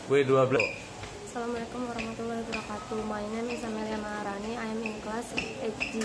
W12. Assalamualaikum warahmatullahi wabarakatuh. My name is Amelia Maharani. I am in class 8G.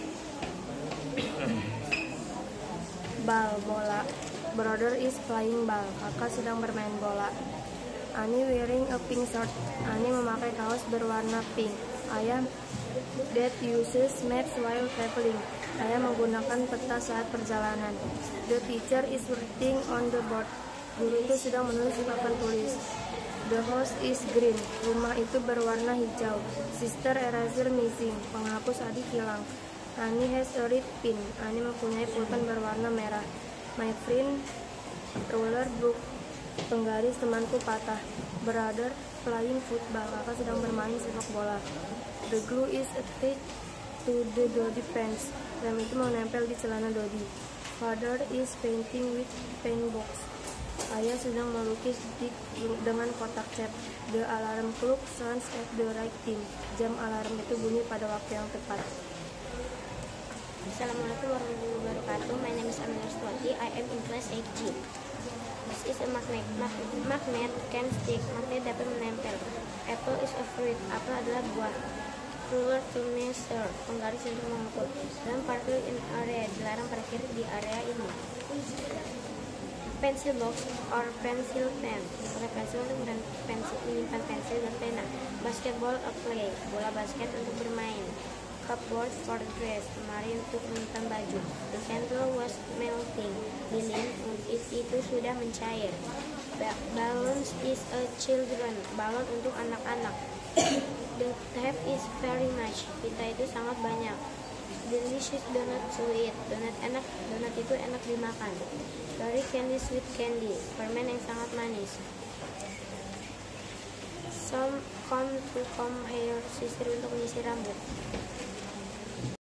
Ball, bola. Brother is playing ball. Kakak sedang bermain bola. Ani wearing a pink shirt. Ani memakai kaos berwarna pink. Ayah that uses maps while traveling. Ayah menggunakan peta saat perjalanan. The teacher is writing on the board. Guru itu sedang menulis di papan tulis. The house is green. Rumah itu berwarna hijau. Sister eraser missing. Penghapus adik hilang. Ani has a red pin. Ani mempunyai pulpen berwarna merah. My friend ruler broke. Penggaris temanku patah. Brother playing football. Kakak sedang bermain sepak bola. The glue is attached to the Dodi pants. Rem itu menempel di celana Dodi. Father is painting with paint box. Ayah sedang melukis dengan kotak cat. The alarm clock sounds at the right time. Jam alarm itu bunyi pada waktu yang tepat. Assalamualaikum warahmatullahi wabarakatuh. My name is Amelia Stuati. I am in class 8G. This is a magnet. Magnet can stick. Magnet dapat menempel. Apple is a fruit. Apel adalah buah. Ruler to measure. Penggaris untuk mengukur. Dalam parkir in area. Dilarang parkir di area ini. Pencil box or pencil pen. Pakai pensil untuk menyimpan pensil dan pena. Basketball a play. Bola basket untuk bermain. Cupboard for dress. Lemari untuk menyimpan baju. The candle was melting. Lilin itu sudah mencair. Balloons is a children. Balon untuk anak-anak. The tap is very much. Pita itu sangat banyak. Delicious donut to eat. Donat enak. Donat itu enak dimakan. Very candy, sweet candy. Permen yang sangat manis. Some comb to comb hair. Sisir untuk menyisir rambut.